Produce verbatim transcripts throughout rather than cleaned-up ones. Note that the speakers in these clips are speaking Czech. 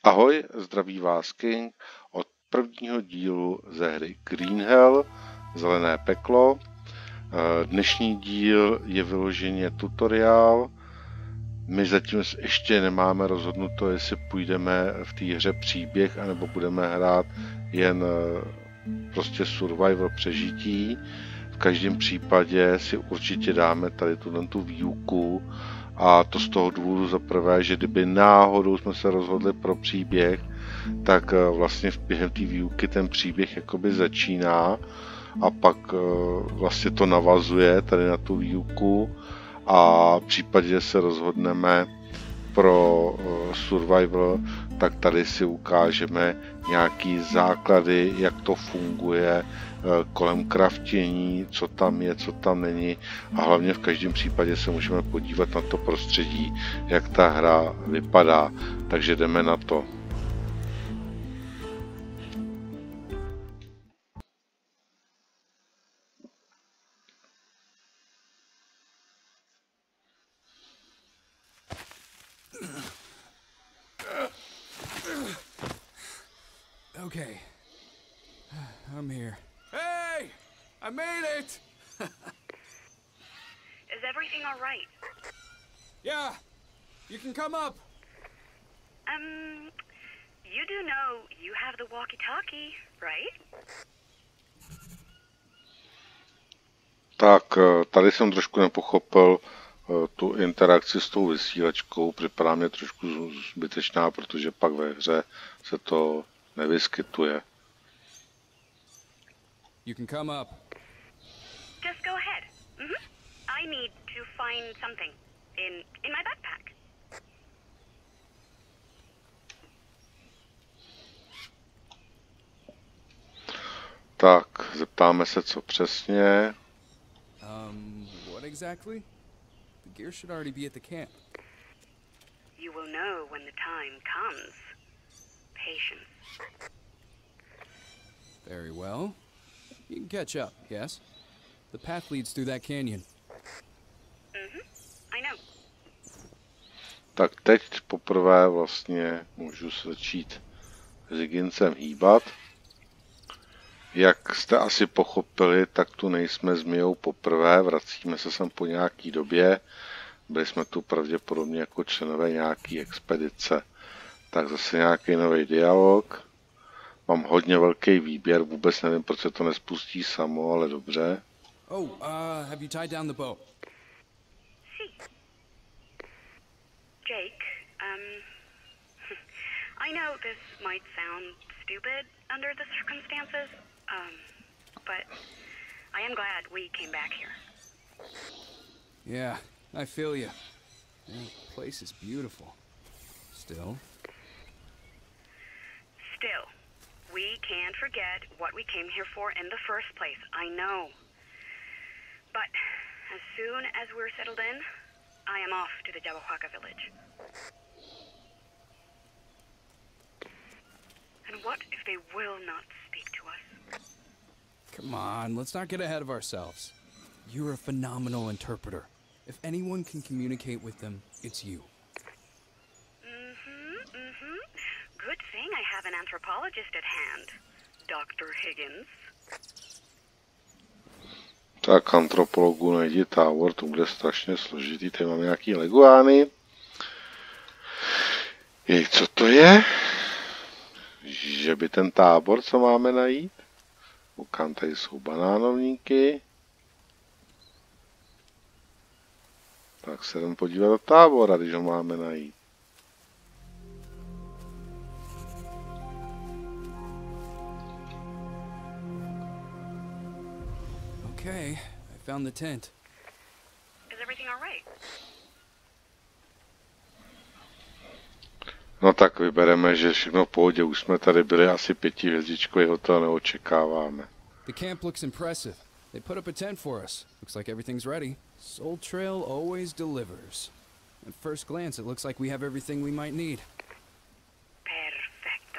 Ahoj, zdraví vás King od prvního dílu ze hry Green Hell, Zelené peklo. Dnešní díl je vyloženě tutoriál. My zatím ještě nemáme rozhodnuto, jestli půjdeme v té hře příběh, anebo budeme hrát jen prostě survival přežití. V každém případě si určitě dáme tady tu výuku. A to z toho důvodu za prvé, že kdyby náhodou jsme se rozhodli pro příběh, tak vlastně během té výuky ten příběh jakoby začíná a pak vlastně to navazuje tady na tu výuku a v případě, že se rozhodneme pro survival, tak tady si ukážeme nějaký základy, jak to funguje kolem craftění, co tam je, co tam není a hlavně v každém případě se můžeme podívat na to prostředí, jak ta hra vypadá, takže jdeme na to. Okay, I'm here. Hey! I made it! Is everything all right? Yeah, you can come up. Um, you do know you have the walkie-talkie, right? Tak, tady jsem trošku nepochopil tu interakci s tou vysílačkou. Připadá mě trošku zbytečná, protože pak ve hře se to nevyskytuje. You can come up. Just go ahead. Mm-hmm. I need to find something in in my backpack. Tak, zeptáme se, co přesně. Um, what exactly? The gear should already be at the camp. You will know when the time comes. Patience. Very well. You can catch up, yes? The path leads through that canyon. Mm-hmm. I know. Tak teď poprvé vlastně můžu se začít s Higginsem hýbat. Jak jste asi pochopili, tak tu nejsme s Mijou poprvé, vracíme se sem po nějaký době. Byli jsme tu pravděpodobně jako členové nějaký expedice. Tak zase nějaký nový dialog. Mám hodně velký výběr, vůbec nevím, proč se to nespustí samo, ale dobře. Oh, uh, have you tied down the bow? See. Jake, um, I know this might sound stupid under the circumstances, um, but I am glad we came back here. Yeah, I feel you. The place is beautiful. Still. Still, we can't forget what we came here for in the first place, I know. But as soon as we're settled in, I am off to the Jawahuaca village. And what if they will not speak to us? Come on, let's not get ahead of ourselves. You're a phenomenal interpreter. If anyone can communicate with them, it's you. Mm-hmm, mm-hmm. Good thing I have an anthropologist at hand, Doctor Higgins. Tak antropologu najdi tábor, to bude strašně složitý. Tady mám nějaký leguány. Jej, co to je? Že by ten tábor, co máme najít? Koukám, tady jsou banánovníky. Tak se jdem podívat do tábora, když ho máme najít. Okay, I found the tent. Is everything all right? No tak vybereme, že všechno v pohodě. Už jsme tady byli, asi pětihvězdičkový hotel neočekáváme. The camp looks impressive. They put up a tent for us. Looks like everything's ready. Soul Trail always delivers. At first glance, it looks like we have everything we might need. Perfecto.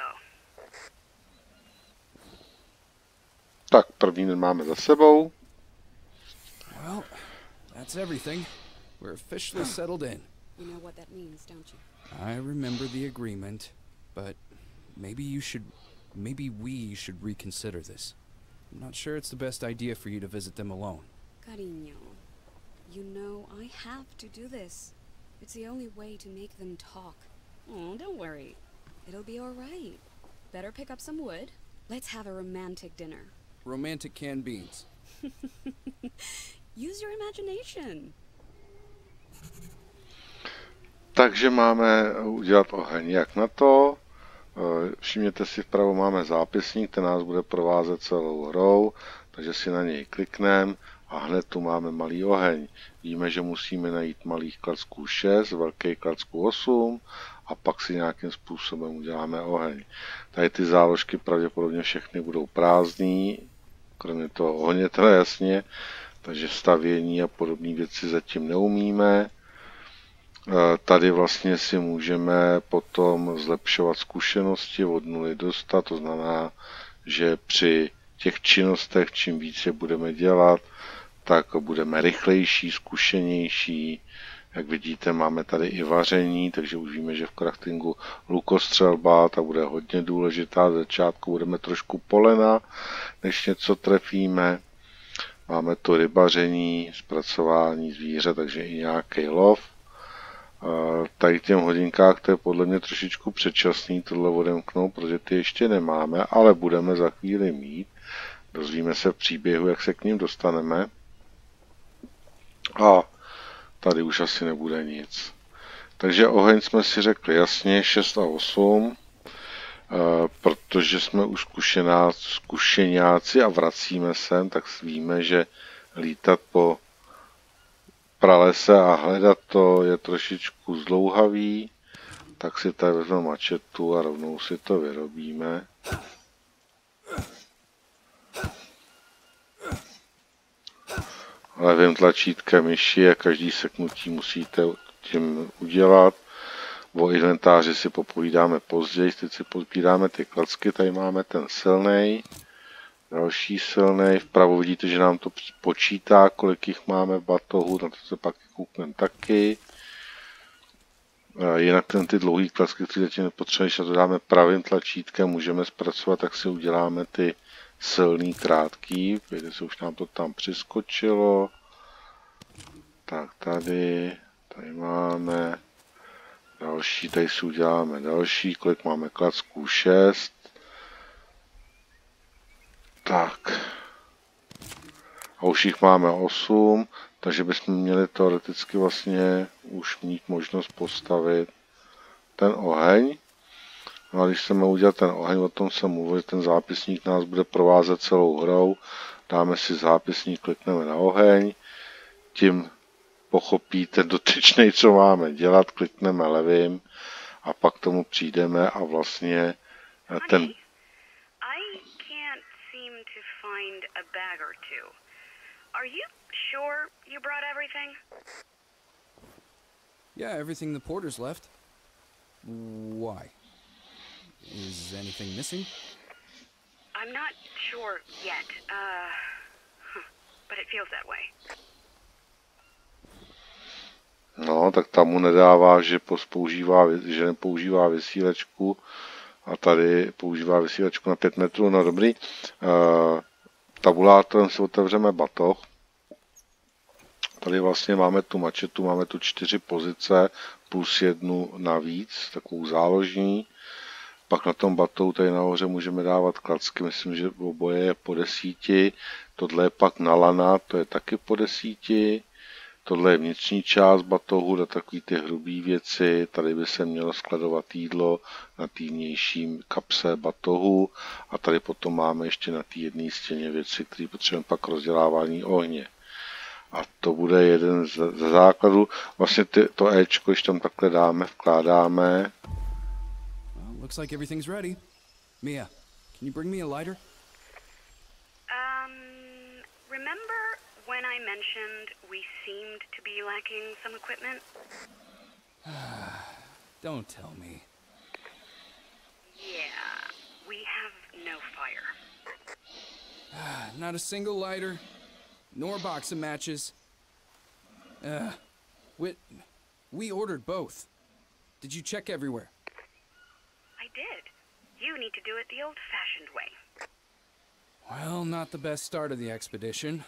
Tak, první den máme za sebou. Well, that's everything. We're officially settled in. You know what that means, don't you? I remember the agreement. But maybe you should... Maybe we should reconsider this. I'm not sure it's the best idea for you to visit them alone. Cariño, you know I have to do this. It's the only way to make them talk. Oh, don't worry. It'll be alright. Better pick up some wood. Let's have a romantic dinner. Romantic canned beans. Use your imagination. Takže máme udělat oheň. Jak na to? Všimněte si, vpravo máme zápisník, ten nás bude provázet celou hrou, takže si na něj klikneme a hned tu máme malý oheň. Víme, že musíme najít malých klacků šest, velký klacků osm a pak si nějakým způsobem uděláme oheň. Tady ty záložky pravděpodobně všechny budou prázdný, kromě toho ohně teda jasně, takže stavění a podobné věci zatím neumíme. Tady vlastně si můžeme potom zlepšovat zkušenosti od nuly do sta, to znamená, že při těch činnostech, čím více budeme dělat, tak budeme rychlejší, zkušenější. Jak vidíte, máme tady i vaření, takže už víme, že v craftingu lukostřelba, ta bude hodně důležitá. Z začátku budeme trošku polena, než něco trefíme. Máme tu rybaření, zpracování zvířat, takže i nějaký lov. Tady těm hodinkách to je podle mě trošičku předčasný tohle odemknout, protože ty ještě nemáme, ale budeme za chvíli mít. Dozvíme se v příběhu, jak se k ním dostaneme. A tady už asi nebude nic. Takže oheň jsme si řekli jasně šest a osm, protože jsme už zkušeňáci a vracíme sem, tak víme, že lítat po pralese a hledat to je trošičku zdlouhavý, tak si tady vezmeme mačetu a rovnou si to vyrobíme. Levým tlačítkem myši a každý seknutí musíte tím udělat. O inventáři si popovídáme později, teď si pozbíráme ty klacky, tady máme ten silnej. Další silnej, vpravo vidíte, že nám to počítá, kolik jich máme v batohu, na to se pak koukneme taky. Jinak ten ty dlouhý klacky, které zatím nepotřebujeme, když na to dáme pravým tlačítkem, můžeme zpracovat, tak si uděláme ty silný krátký. Vidíte, se už nám to tam přiskočilo. Tak tady, tady máme další, tady si uděláme další, kolik máme klacků šest. Tak. A už jich máme osm, takže bychom měli teoreticky vlastně už mít možnost postavit ten oheň. No a když chceme udělat ten oheň, o tom jsem mluvil, ten zápisník nás bude provázet celou hrou. Dáme si zápisník, klikneme na oheň, tím pochopíte dotyčnej, co máme dělat, klikneme levým a pak tomu přijdeme a vlastně ten... A bag or two. Are you sure you brought everything? Yeah, everything the porters left. Why? Is anything missing? I'm not sure yet, uh, huh, but it feels that way. No, tak tam mu nedává, že používá, že nepoužívá vysílačku a tady používá vysílačku na pět metrů, no dobrý. Uh, Tabulátorem si otevřeme batoh. Tady vlastně máme tu mačetu, máme tu čtyři pozice plus jednu navíc, takovou záložní. Pak na tom batohu tady nahoře můžeme dávat klacky, myslím, že oboje je po desíti. Tohle je pak na lana, to je taky po desíti. Tohle je vnitřní část batohu, na takové ty hrubé věci. Tady by se mělo skladovat jídlo na té vnější kapse batohu. A tady potom máme ještě na té jedné stěně věci, které potřebujeme pak rozdělávání ohně. A to bude jeden ze základů. Vlastně ty, to Ečko, když tam takhle dáme, vkládáme. Well, looks like everything's ready. Mia, can you bring me a lighter? Um, remember when I mentioned we seemed to be lacking some equipment? Don't tell me. Yeah, we have no fire. Not a single lighter, nor box of matches. Uh, we, we ordered both. Did you check everywhere? I did. You need to do it the old-fashioned way. Well, not the best start of the expedition.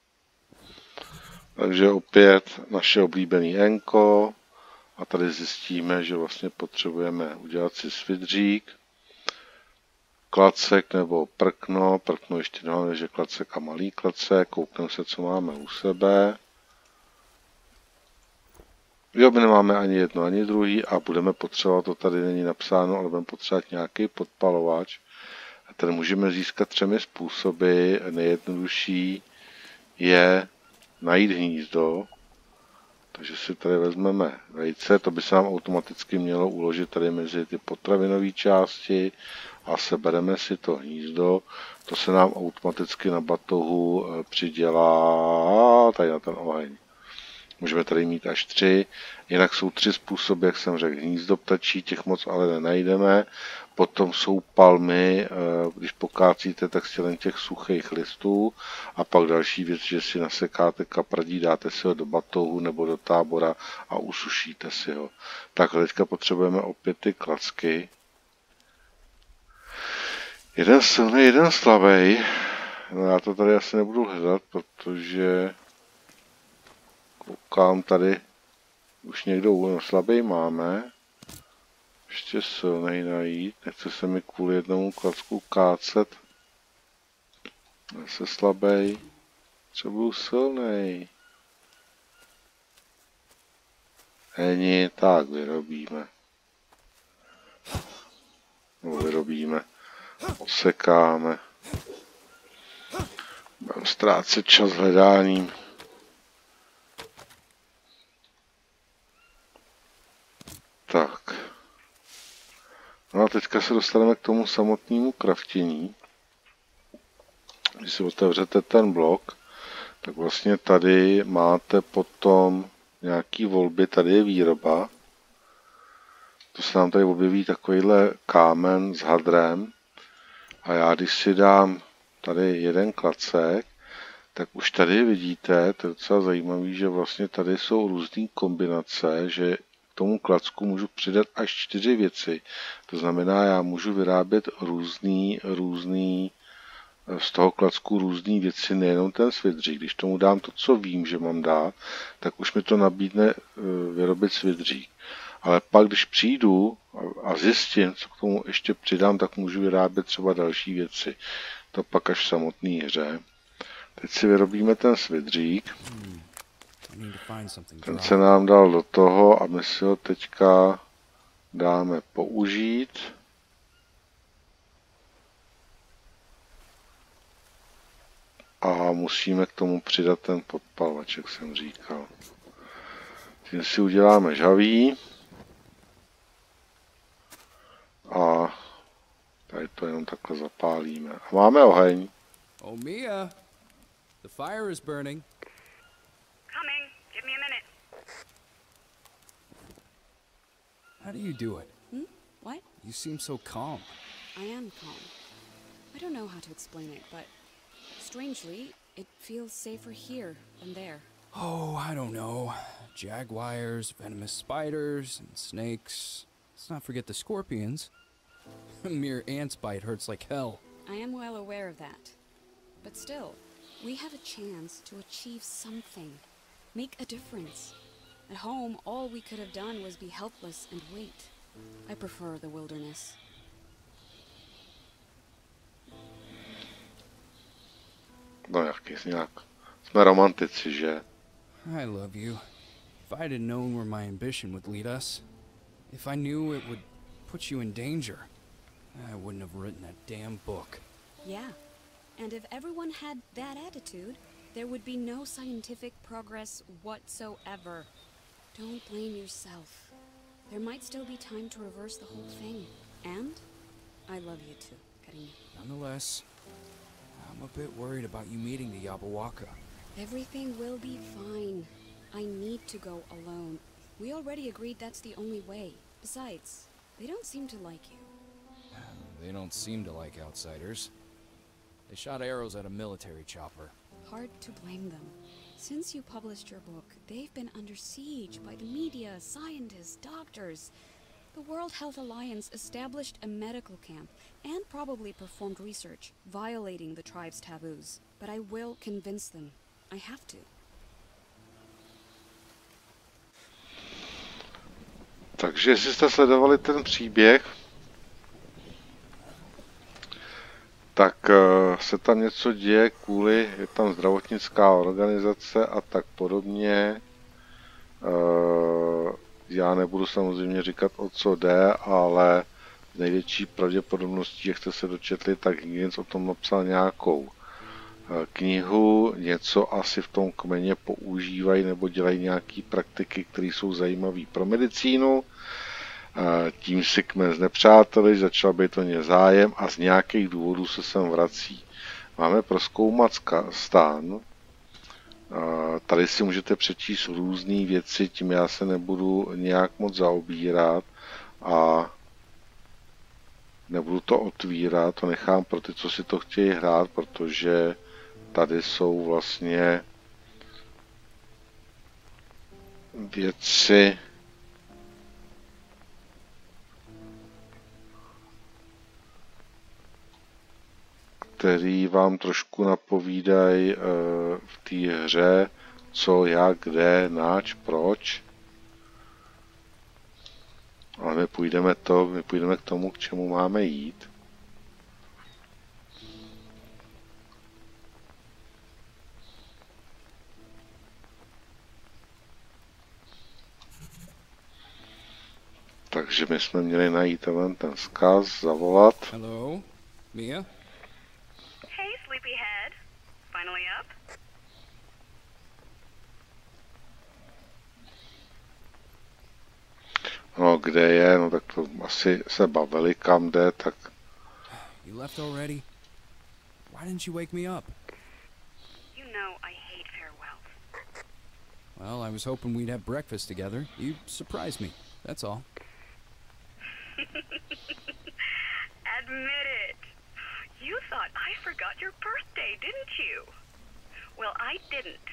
Takže opět naše oblíbený enko. A tady zjistíme, že vlastně potřebujeme udělat si svidřík, klacek nebo prkno. Prkno ještě dále, že klacek a malý klacek. Koukneme se, co máme u sebe. Jo, my nemáme ani jedno, ani druhý a budeme potřebovat, to tady není napsáno, ale budeme potřebovat nějaký podpalovač. A ten můžeme získat třemi způsoby. Nejjednodušší je najít hnízdo. Takže si tady vezmeme vejce, to by se nám automaticky mělo uložit tady mezi ty potravinové části a sebereme si to hnízdo. To se nám automaticky na batohu přidělá tady na ten oheň. Můžeme tady mít až tři, jinak jsou tři způsoby, jak jsem řekl, hnízdo ptačí, těch moc ale nenajdeme. Potom jsou palmy, když pokácíte, tak si jen těch suchých listů. A pak další věc, že si nasekáte kapradí, dáte si ho do batohu nebo do tábora a usušíte si ho. Tak teďka potřebujeme opět ty klacky. Jeden silný, jeden slabý. No já to tady asi nebudu hledat, protože koukám tady, už někdo slabý máme. Ještě silnej najít, nechce se mi kvůli jednomu klacku kácet. Zase slabý. Třeba silnej. Není, tak vyrobíme. No, vyrobíme. Osekáme. Budeme ztrácet čas hledáním. Tak. No a teďka se dostaneme k tomu samotnému kraftění. Když si otevřete ten blok, tak vlastně tady máte potom nějaký volby, tady je výroba. To se nám tady objeví takovýhle kámen s hadrem. A já když si dám tady jeden klacek, tak už tady vidíte, to je docela zajímavé, že vlastně tady jsou různé kombinace, že k tomu klacku můžu přidat až čtyři věci. To znamená, já můžu vyrábět různý, různý, z toho klacku různé věci, nejenom ten svidřík. Když tomu dám to, co vím, že mám dát, tak už mi to nabídne vyrobit svidřík. Ale pak, když přijdu a zjistím, co k tomu ještě přidám, tak můžu vyrábět třeba další věci. To pak až v samotné hře. Teď si vyrobíme ten svidřík. Ten se nám dal do toho a my si ho teďka dáme použít. A musíme k tomu přidat ten podpalovač, jak jsem říkal. Tím si uděláme žhaví. A tady to jenom takhle zapálíme. A máme oheň. Oh, Mia! The fire is burning. Coming. Give me a minute. How do you do it? Hmm? What? You seem so calm. I am calm. I don't know how to explain it, but strangely, it feels safer here than there. Oh, I don't know. Jaguars, venomous spiders, and snakes. Let's not forget the scorpions. A mere ant's bite hurts like hell. I am well aware of that. But still, we have a chance to achieve something. Make a difference. At home, all we could have done was be helpless and wait. I prefer the wilderness. No jaký nějak. Jsme romantici, že? I love you. If I'd have known where my ambition would lead us, if I knew it would put you in danger, I wouldn't have written that damn book. Yeah, and if everyone had that attitude, there would be no scientific progress whatsoever. Don't blame yourself. There might still be time to reverse the whole thing. And I love you too, Karina. Nonetheless, I'm a bit worried about you meeting the Yabawaka. Everything will be fine. I need to go alone. We already agreed that's the only way. Besides, they don't seem to like you. They don't seem to like outsiders. They shot arrows at a military chopper. Hard to blame them. Since you published your book, they've been under siege by the media, scientists, doctors. The World Health Alliance established a medical camp and probably performed research, violating the tribe's taboos. But I will convince them. I have to. Takže jestli jste sledovali ten příběh, tak uh, se tam něco děje kvůli, je tam zdravotnická organizace a tak podobně. Uh, já nebudu samozřejmě říkat, o co jde, ale s největší pravděpodobností, jak jste se dočetli, tak Higgins o tom napsal nějakou uh, knihu, něco asi v tom kmeně používají nebo dělají nějaké praktiky, které jsou zajímavé pro medicínu. Tím si kmen znepřáteli, začal být o ně zájem a z nějakých důvodů se sem vrací. Máme prozkoumat stán. Tady si můžete přečíst různé věci, tím já se nebudu nějak moc zaobírat a nebudu to otvírat, to nechám pro ty, co si to chtějí hrát, protože tady jsou vlastně věci, který vám trošku napovídají v té hře, co, jak, kde, nač, proč. Ale my půjdeme, to, my půjdeme k tomu, k čemu máme jít. Takže my jsme měli najít ten, ten vzkaz, zavolat. Hello, Mia? Sleepyhead, finally up? No, kde je? No, tak to asi se bavili, kam jde, tak... You left already? Why didn't you wake me up? You know I hate farewells. Well, I was hoping we'd have breakfast together. You surprised me, that's all. Admit it. You thought I forgot your birthday, didn't you? Well, I didn't.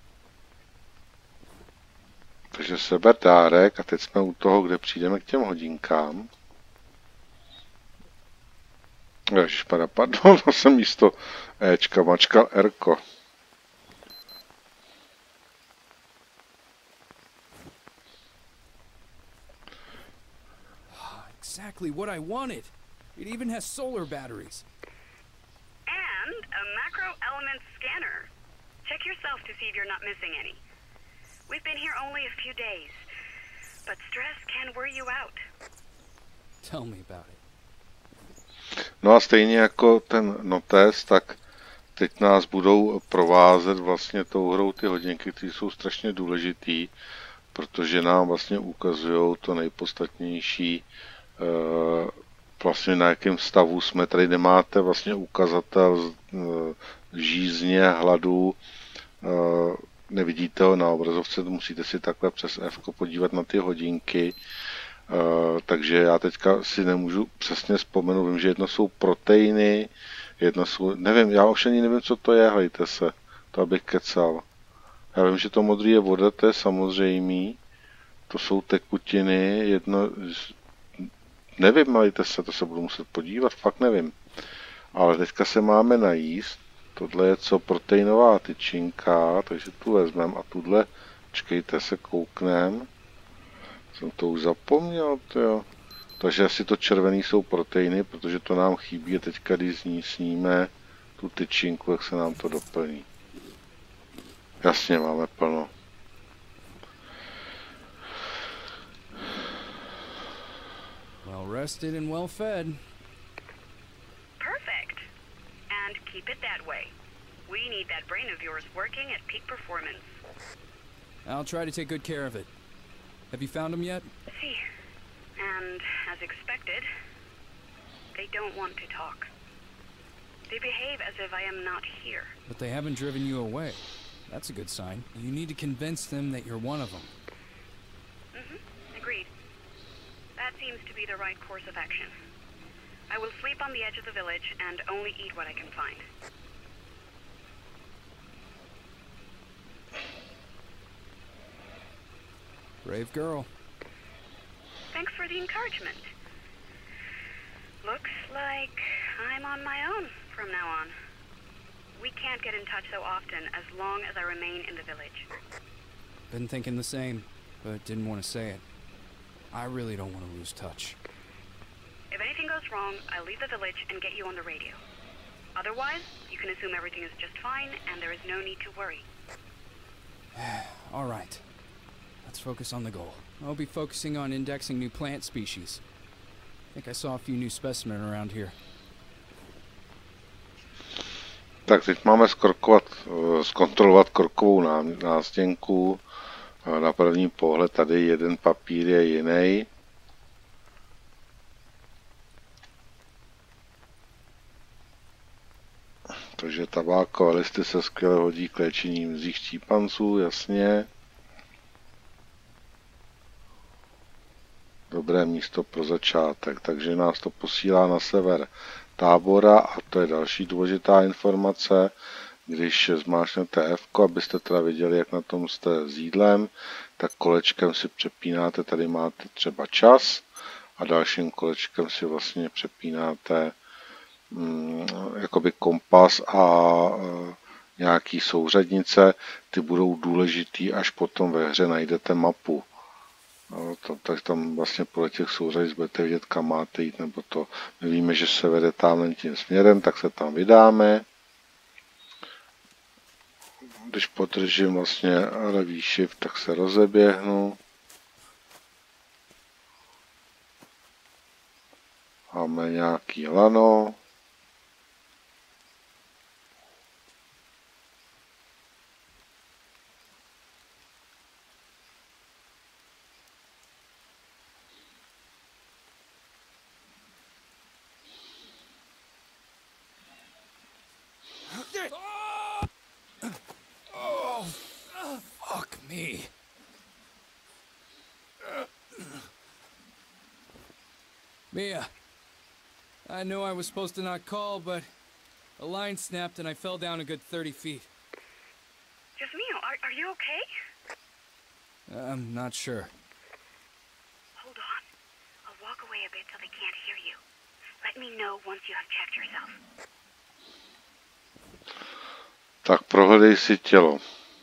Takže seber dárek a teď jsme u toho, kde přijdeme k těm hodinkám. Ježišpana, pardon, to jsem místo Ečka mačkal Rko. Exactly what I wanted. It even has solar batteries. And a macro element scanner. Check yourself to see if you're not missing any. We've been here only a few days, but stress can wear you out. Tell me about it. No a stejně jako ten notes, tak teď nás budou provázet vlastně tou hrou ty hodinky, které jsou strašně důležitý, protože nám vlastně ukazují to nejpodstatnější, vlastně na jakém stavu jsme. Tady nemáte vlastně ukazatel žízně, hladu, nevidíte ho na obrazovce, musíte si takhle přes F podívat na ty hodinky, takže já teďka si nemůžu přesně vzpomenout, vím, že jedno jsou proteiny, jedno jsou, nevím, já už ani nevím, co to je, hejte se, to abych kecal. Já vím, že to modrý je voda, to je samozřejmý, to jsou tekutiny, jedno, nevím, hejte se, to se budu muset podívat, fakt nevím. Ale teďka se máme najíst, tohle je co, proteinová tyčinka, takže tu vezmeme a tuhle, čekejte se, kouknem. Jsem to už zapomněl, jo. Takže asi to červený jsou proteiny, protože to nám chybí a teďka, když ní sníme tu tyčinku, jak se nám to doplní. Jasně, máme plno. Well rested and well fed. Perfect. And keep it that way. We need that brain of yours working at peak performance. I'll try to take good care of it. Have you found them yet? See, and as expected, they don't want to talk. They behave as if I am not here. But they haven't driven you away. That's a good sign. You need to convince them that you're one of them. Mm-hmm. Agreed. That seems to be the right course of action. I will sleep on the edge of the village and only eat what I can find. Brave girl. thanks for the encouragement. Looks like I'm on my own from now on. We can't get in touch so often as long as I remain in the village. Been thinking the same, but didn't want to say it. I really don't want to lose touch. If anything goes wrong, I'll leave the village and get you on the radio. Otherwise, you can assume everything is just fine and there is no need to worry. All right. Let's focus on the goal. I'll be focusing on indexing new plant species. I think I saw a few new specimens around here. Tak teď máme zkorkovat, zkontrolovat korkovou nástěnku. Na první pohled tady jeden papír je jiný. Takže tabákové listy se skvěle hodí k léčení mzích štípanců, jasně. Dobré místo pro začátek, takže nás to posílá na sever tábora a to je další důležitá informace. Když zmáčknete F, abyste teda viděli, jak na tom jste s jídlem, tak kolečkem si přepínáte, tady máte třeba čas a dalším kolečkem si vlastně přepínáte mm, jakoby kompas a e, nějaký souřadnice, ty budou důležitý, až potom ve hře najdete mapu. No, to, tak tam vlastně podle těch souřadnic budete vidět, kam máte jít, nebo to. My víme, že se vede tamhle tím směrem, tak se tam vydáme. Když podržím vlastně levý shift, tak se rozeběhnu. Máme nějaký lano. Me. Mia, I know I was supposed to not call, but a line snapped and I fell down a good thirty feet. Just Mio, are, are you okay? I'm not sure. Hold on. I'll walk away a bit so they can't hear you. Let me know once you have checked yourself. Tak prohledej si tělo.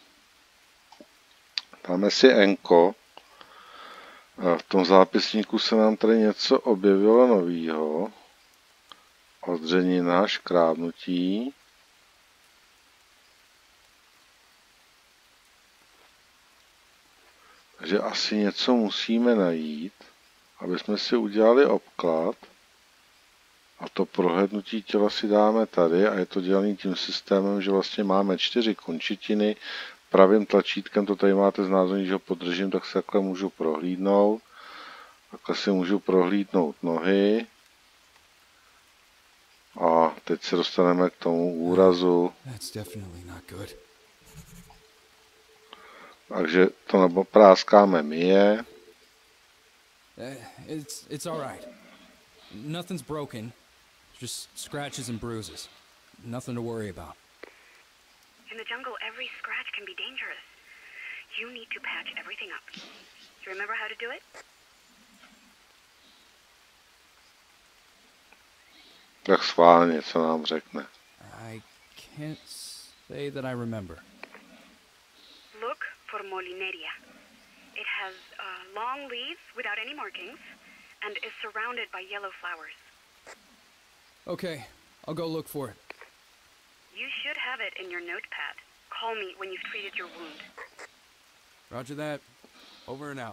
Dáme si enko. V tom zápisníku se nám tady něco objevilo novýho. Odřenina, škrábnutí. Takže asi něco musíme najít, aby jsme si udělali obklad. A to prohlédnutí těla si dáme tady a je to dělané tím systémem, že vlastně máme čtyři končetiny. Pravým tlačítkem, to tady máte znázornění, že ho podržím, tak se takhle můžu prohlídnout. Takhle si můžu prohlídnout nohy. A teď se dostaneme k tomu úrazu. Takže to nebo práskáme Mie. It's, it's all right. Nothing's broken. Just scratches and bruises. Nothing to worry about. In the jungle, every scratch can be dangerous. You need to patch everything up. Do you remember how to do it? Tak schválně, co nám řekne. I can't say that I remember. Look for Molineria. It has uh, long leaves without any markings and is surrounded by yellow flowers. Okay, I'll go look for it. You should have it in your notepad. Call me when you've treated your wound. Roger that. Over and out.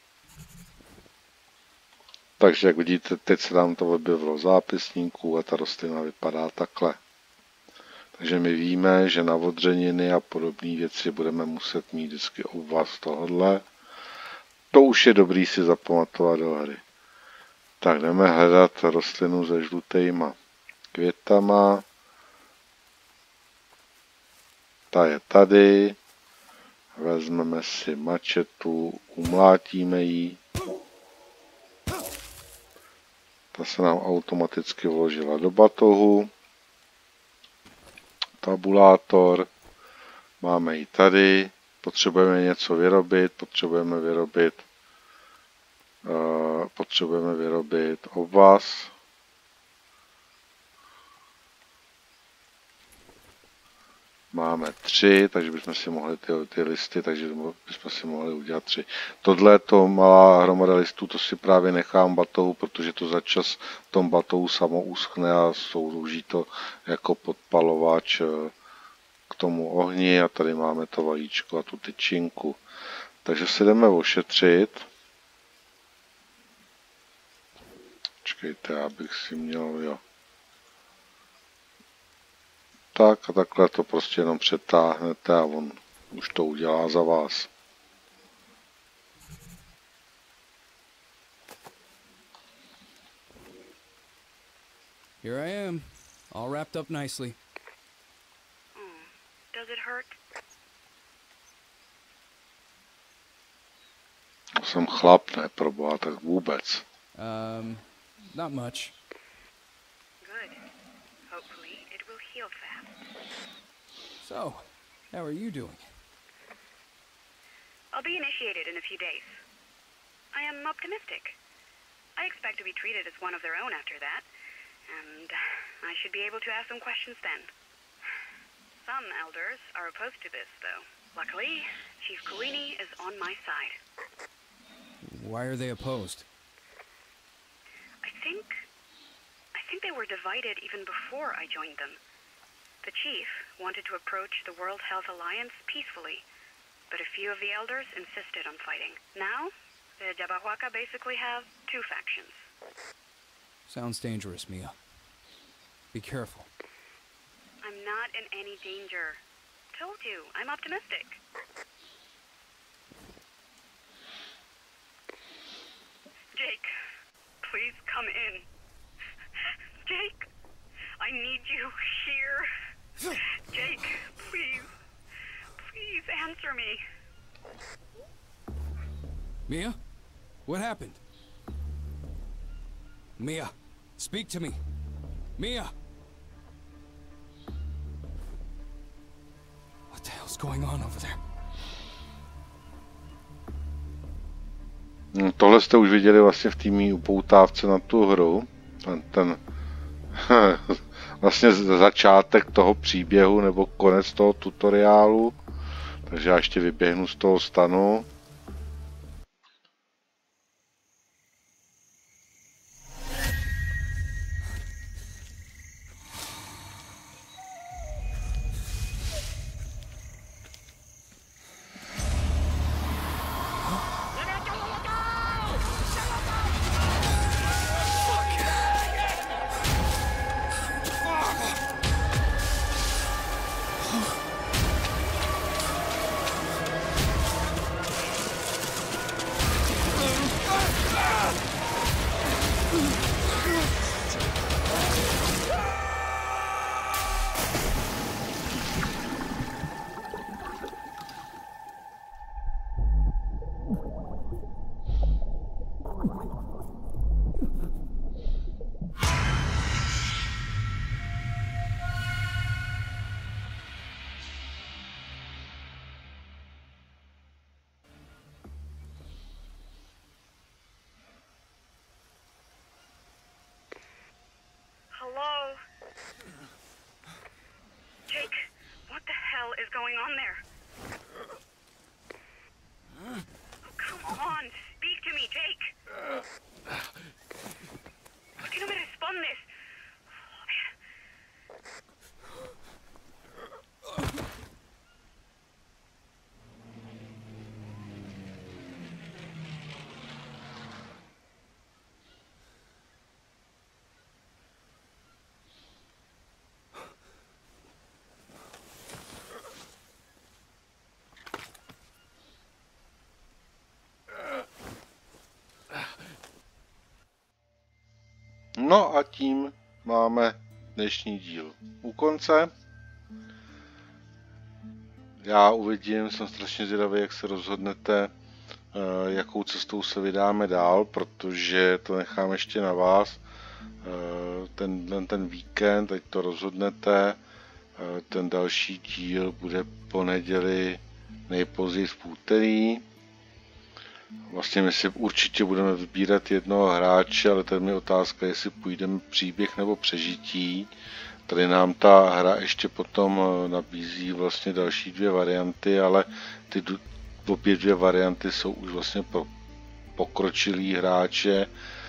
Takže jak vidíte, teď se nám to objevilo v zápisníku a ta rostlina vypadá takhle. Takže my víme, že na odřeniny a podobné věci budeme muset mít vždycky obvaz tohodle. To už je dobrý si zapamatovat do hry. Tak jdeme hledat rostlinu se žlutýma květama. Ta je tady. Vezmeme si mačetu, umlátíme ji. Ta se nám automaticky vložila do batohu. Tabulátor. Máme ji tady. Potřebujeme něco vyrobit. Potřebujeme vyrobit potřebujeme vyrobit obvaz. Máme tři, takže bychom si mohli ty, ty listy, takže bychom si mohli udělat tři. Tohle to malá hromada listů, to si právě nechám batohu, protože to za čas v tom batohu samo uschne a slouží to jako podpalovač k tomu ohni a tady máme to vajíčko a tu tyčinku. Takže si jdeme ošetřit. Počkejte, já bych si měl, jo. Tak a takhle to prostě jenom přetáhnete a on už to udělá za vás. Here I am, all wrapped up nicely. Oh, does it hurt? Jsem chlap, ne proboha, tak vůbec. Um, not much. Good. Hopefully it will heal fast. So, how are you doing? I'll be initiated in a few days. I am optimistic. I expect to be treated as one of their own after that, and I should be able to ask some questions then. Some elders are opposed to this, though. Luckily, Chief Kuini is on my side. Why are they opposed? I think... I think they were divided even before I joined them. The chief wanted to approach the World Health Alliance peacefully, but a few of the elders insisted on fighting. Now, the Jabahuaca basically have two factions. Sounds dangerous, Mia. Be careful. I'm not in any danger. Told you, I'm optimistic. Jake, please come in. Jake, I need you here. Jake, please. Please answer me. Mia? What happened? Mia, speak to me. Mia! What the hell's going on over there? No, tohle jste už viděli vlastně v té mý upoutávce na tu hru. Ten, ten vlastně začátek toho příběhu nebo konec toho tutoriálu. Takže já ještě vyběhnu z toho stanu. Hello? Jake, what the hell is going on there? Oh, come on, speak to me, Jake. ¿Por qué no me respondes? No a tím máme dnešní díl u konce. Já uvidím, jsem strašně zvědavý, jak se rozhodnete, jakou cestou se vydáme dál, protože to nechám ještě na vás. Ten, ten víkend, teď to rozhodnete, ten další díl bude po neděli, nejpozději v úterý. Vlastně my si určitě budeme vybírat jednoho hráče, ale tady je otázka, jestli půjdeme příběh nebo přežití. Tady nám ta hra ještě potom nabízí vlastně další dvě varianty, ale ty obě dvě varianty jsou už vlastně pro pokročilý hráče.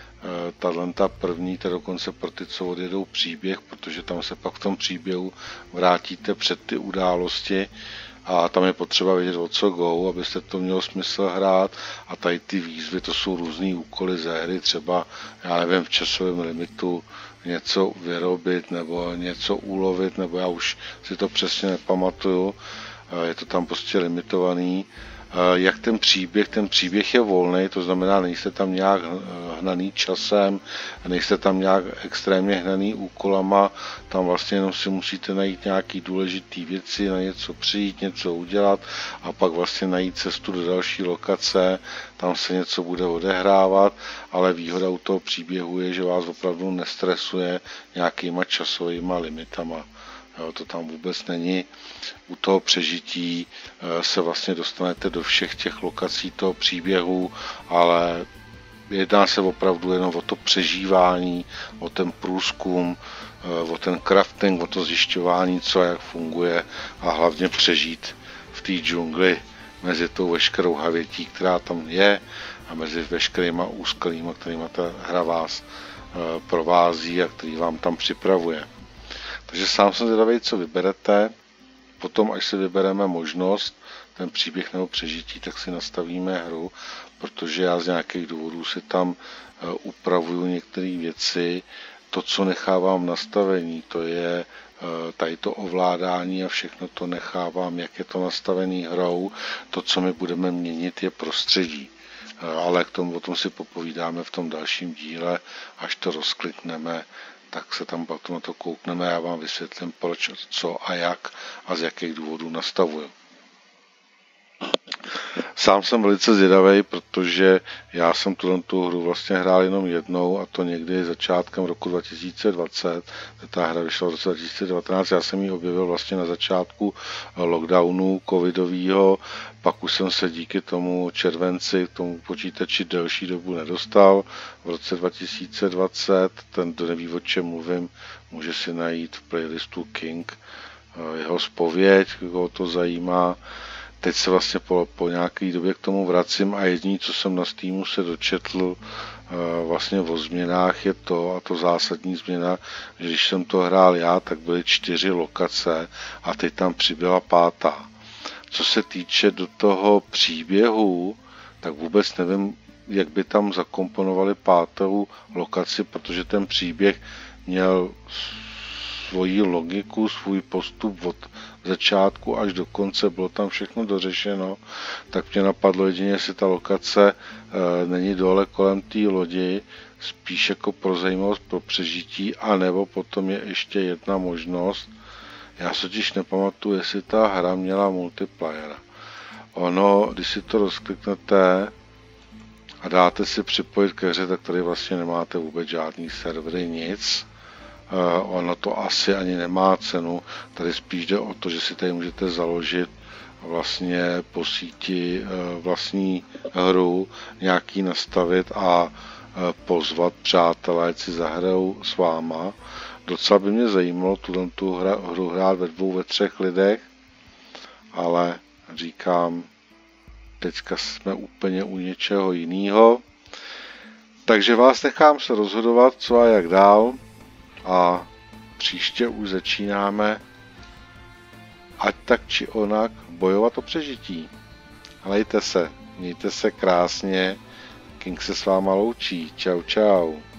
Tahle ta první, ta dokonce pro ty, co odjedou příběh, protože tam se pak v tom příběhu vrátíte před ty události a tam je potřeba vědět, o co go, abyste to mělo smysl hrát. A tady ty výzvy, to jsou různý úkoly ze hry, třeba, já nevím, v časovém limitu něco vyrobit nebo něco ulovit, nebo já už si to přesně nepamatuju, je to tam prostě limitovaný. Jak ten příběh, ten příběh je volný, to znamená, nejste tam nějak hnaný časem, nejste tam nějak extrémně hnaný úkolama, tam vlastně jenom si musíte najít nějaký důležitý věci, na něco přijít, něco udělat a pak vlastně najít cestu do další lokace, tam se něco bude odehrávat, ale výhoda u toho příběhu je, že vás opravdu nestresuje nějakýma časovými limitama. Jo, to tam vůbec není. U toho přežití se vlastně dostanete do všech těch lokací toho příběhu, ale jedná se opravdu jenom o to přežívání, o ten průzkum, o ten crafting, o to zjišťování, co a jak funguje a hlavně přežít v té džungli mezi tou veškerou havětí, která tam je a mezi veškerýma úskalýma, kterýma ta hra vás provází a který vám tam připravuje. Takže sám jsem zvědavý, co vyberete. Potom, až si vybereme možnost, ten příběh nebo přežití, tak si nastavíme hru, protože já z nějakých důvodů si tam upravuju některé věci. To, co nechávám nastavení, to je tady to ovládání a všechno to nechávám, jak je to nastavený hrou. To, co my budeme měnit, je prostředí. Ale k tomu o tom si popovídáme v tom dalším díle, až to rozklikneme, tak se tam potom na to koukneme a já vám vysvětlím, proč, co a jak a z jakých důvodů nastavuju. Sám jsem velice zvědavý, protože já jsem tu hru vlastně hrál jenom jednou a to někdy začátkem roku dva tisíce dvacet. Ta hra vyšla v roce dva tisíce devatenáct, já jsem ji objevil vlastně na začátku lockdownu covidového, pak už jsem se díky tomu červenci, k tomu počítači delší dobu nedostal. V roce dva tisíce dvacet, ten, kdo neví, o čem mluvím, může si najít v playlistu King jeho zpověď, koho to zajímá. Teď se vlastně po, po nějaké době k tomu vracím a jediné, co jsem na Steamu se dočetl vlastně o změnách, je to, a to zásadní změna, že když jsem to hrál já, tak byly čtyři lokace a teď tam přibyla pátá. Co se týče do toho příběhu, tak vůbec nevím, jak by tam zakomponovali pátou lokaci, protože ten příběh měl svoji logiku, svůj postup od začátku až do konce, bylo tam všechno dořešeno, tak mě napadlo jedině, jestli ta lokace e, není dole kolem té lodi, spíš jako pro zajímavost, pro přežití, anebo potom je ještě jedna možnost. Já se totiž nepamatuju, jestli ta hra měla multiplayer. Ono, když si to rozkliknete a dáte si připojit ke hře, tak tady vlastně nemáte vůbec žádný servery, nic. Uh, ono to asi ani nemá cenu, tady spíš jde o to, že si tady můžete založit vlastně po síti uh, vlastní hru, nějaký nastavit a uh, pozvat přátelé, ať si zahrajou s váma. Docela by mě zajímalo tu, tu hra, hru hrát ve dvou, ve třech lidech, ale říkám, teďka jsme úplně u něčeho jiného. Takže vás nechám se rozhodovat, co a jak dál. A příště už začínáme, ať tak či onak, bojovat o přežití. Hlejte se, mějte se krásně, King se s váma loučí. Čau, čau.